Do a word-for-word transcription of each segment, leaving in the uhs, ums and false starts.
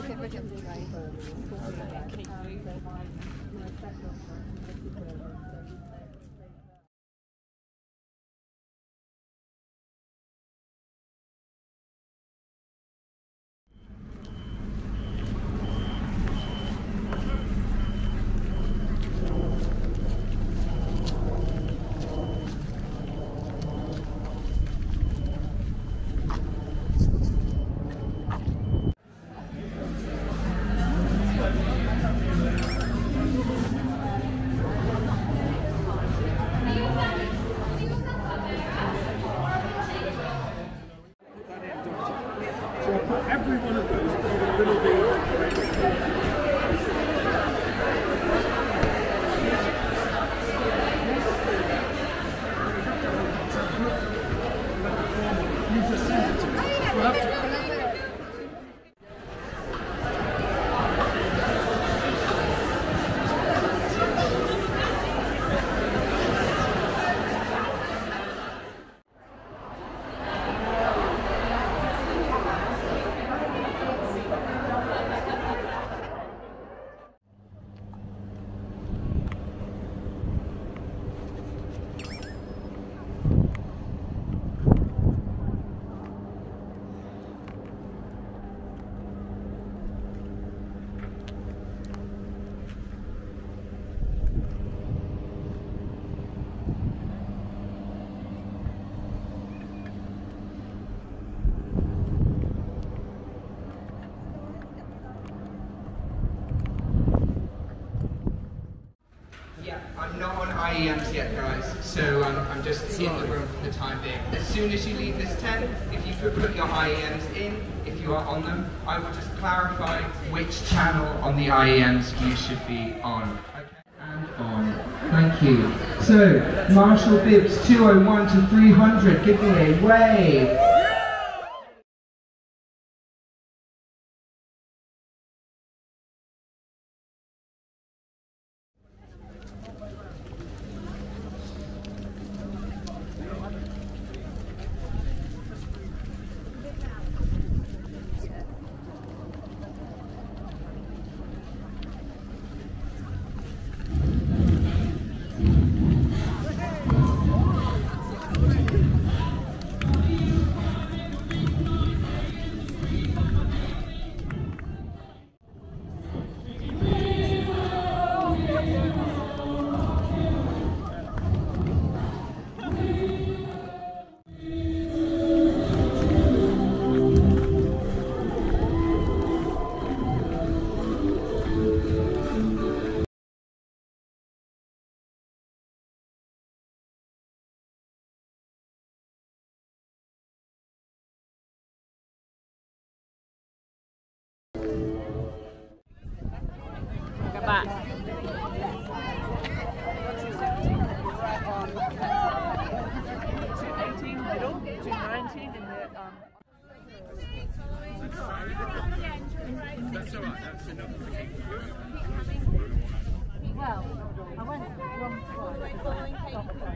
Okay, Bridget, right. Keep moving. So I put every one of those in a little bit. You just send it to me. We'll have to. I'm not on I E Ms yet, guys, so um, I'm just in the room for the time being. As soon as you leave this tent, if you could put your I E Ms in, if you are on them, I will just clarify which channel on the I E Ms you should be on. Okay. And on. Thank you. So, Marshall Bibbs two oh one to three hundred, give me a wave. Go back. two eighteen middle, two nineteen in the um That's alright, that's enough. Well, I went wrong twice.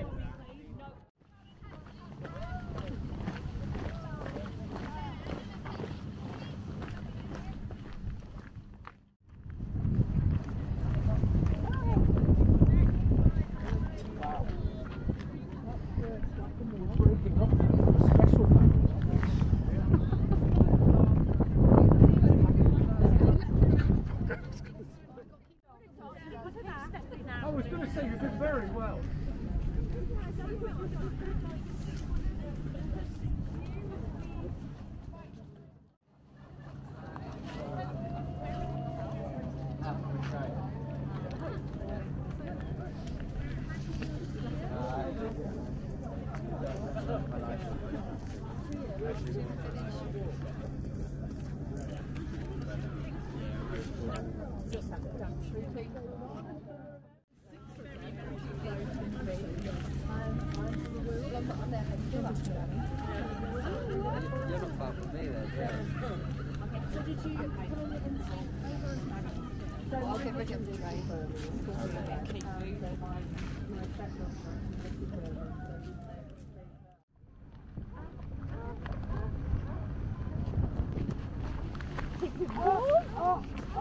I was going to say you did very well. You're not far from me then, yeah. So did you put on the inside? Okay, Bridget, right. Keep moving. Oh,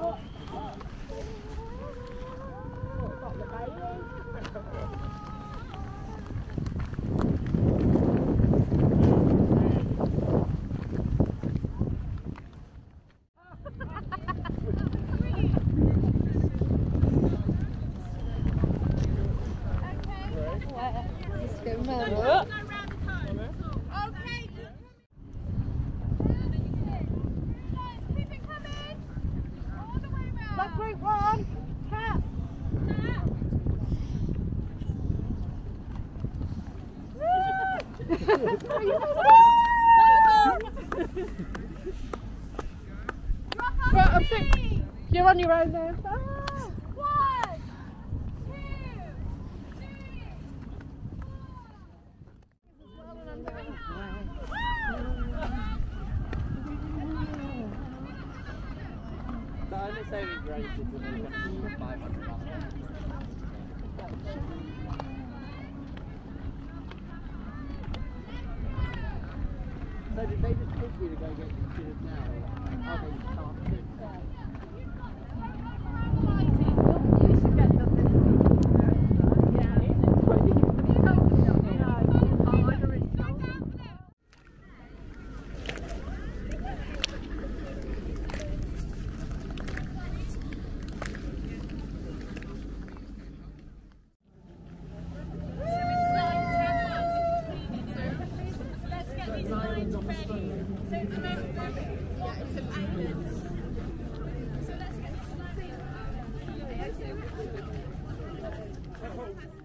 Right, I think you're on your own now. Ah. One, two, three, The only saving grace is when you're going to be five hundred off. So did they just pick you to go get the students now? Or are they can't do that? You should get them this week. Yeah. Oh, I already told them. So let's get